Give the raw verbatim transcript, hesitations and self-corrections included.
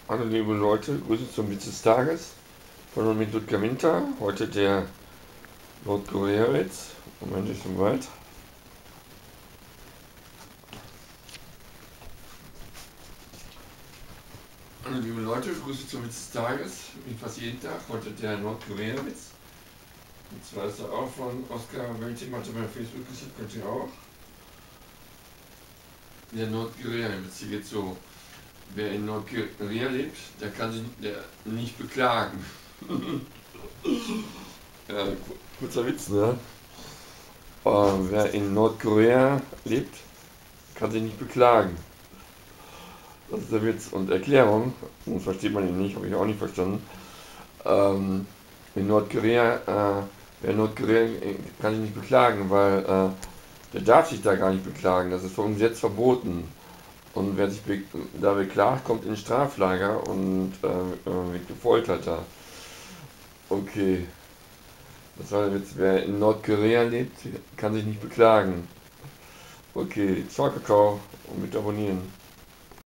Hallo liebe Leute, Grüße zum Witz des Tages von und mit Ludger Winter. Heute der Nordkorea-Witz. Moment, ich bin weit. Hallo liebe Leute, Grüße zum Witz des Tages. Wie fast jeden Tag. Heute der Nordkorea-Witz. Und zwar ist er auch von Oskar Weltim, hat er bei Facebook gesagt, könnt ihr auch. Der Nordkorea-Witz hier geht so. Wer in Nordkorea lebt, der kann sich der nicht beklagen. Ja, kurzer Witz, ne? Äh, wer in Nordkorea lebt, kann sich nicht beklagen. Das ist der Witz. Und Erklärung, sonst versteht man ihn nicht, habe ich auch nicht verstanden. Ähm, in Nordkorea, äh, wer in Nordkorea äh, kann sich nicht beklagen, weil äh, der darf sich da gar nicht beklagen. Das ist vom Gesetz verboten. Und wer sich be da beklagt, kommt in ein Straflager und äh, äh, wird gefoltert da. Okay, das war der Witz. Wer in Nordkorea lebt, kann sich nicht beklagen. Okay, ciao Kakao und mit abonnieren.